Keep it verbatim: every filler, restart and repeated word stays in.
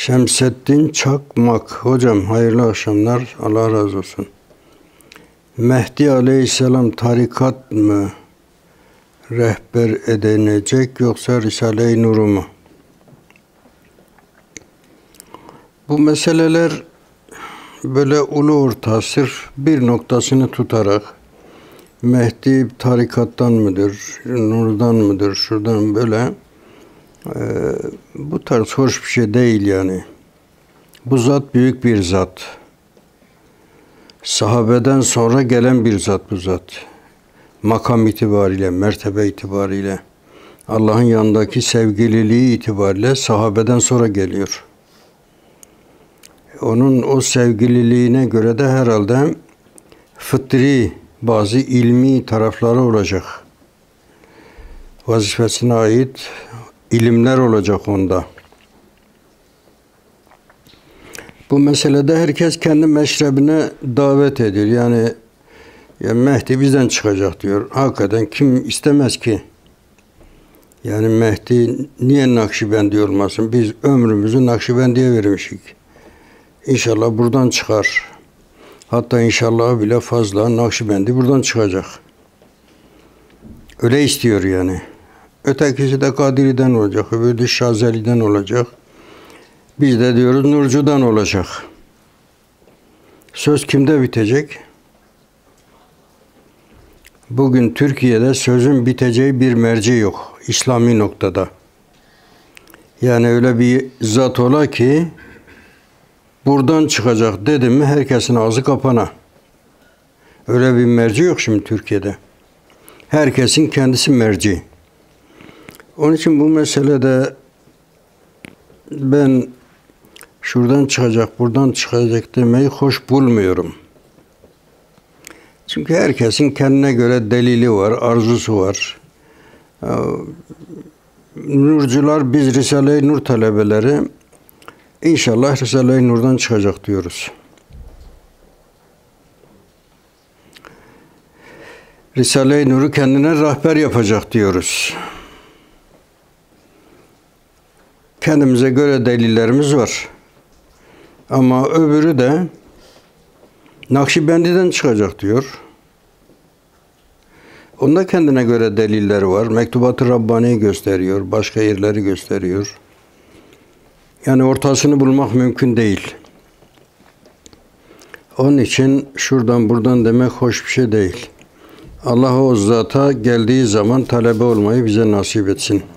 Şemseddin Çakmak. Hocam hayırlı akşamlar. Allah razı olsun. Mehdi Aleyhisselam tarikat mı rehber edinecek yoksa Risale-i Nur'u mu? Bu meseleler böyle ulu orta sırf bir noktasını tutarak Mehdi tarikattan mıdır, Nur'dan mıdır, şuradan böyle e, bu tarz hoş bir şey değil yani. Bu zat büyük bir zat. Sahabeden sonra gelen bir zat bu zat. Makam itibariyle, mertebe itibariyle, Allah'ın yanındaki sevgililiği itibariyle sahabeden sonra geliyor. Onun o sevgililiğine göre de herhalde fıtri bazı ilmi tarafları olacak. Vazifesine ait ilimler olacak onda. Bu meselede herkes kendi meşrebine davet ediyor. Yani ya Mehdi bizden çıkacak diyor. Hakikaten kim istemez ki? Yani Mehdi niye Nakşibendi olmasın? Biz ömrümüzü Nakşibendiye vermişik. İnşallah buradan çıkar. Hatta inşallah bile fazla Nakşibendi buradan çıkacak. Öyle istiyor yani. Ötekisi de Kadiri'den olacak, öbürü de Şazeli'den olacak. Biz de diyoruz Nurcu'dan olacak. Söz kimde bitecek? Bugün Türkiye'de sözün biteceği bir merci yok. İslami noktada. Yani öyle bir zat ola ki buradan çıkacak dedim mi herkesin ağzı kapana. Öyle bir merci yok şimdi Türkiye'de. Herkesin kendisi merci. Onun için bu meselede ben şuradan çıkacak, buradan çıkacak demeyi hoş bulmuyorum. Çünkü herkesin kendine göre delili var, arzusu var. Nurcular, biz Risale-i Nur talebeleri inşallah Risale-i Nur'dan çıkacak diyoruz. Risale-i Nur'u kendine rehber yapacak diyoruz. Kendimize göre delillerimiz var. Ama öbürü de Nakşibendi'den çıkacak diyor. Onda kendine göre delilleri var. Mektubat-ı Rabbani'yi gösteriyor. Başka yerleri gösteriyor. Yani ortasını bulmak mümkün değil. Onun için şuradan buradan demek hoş bir şey değil. Allah o zata geldiği zaman talebe olmayı bize nasip etsin.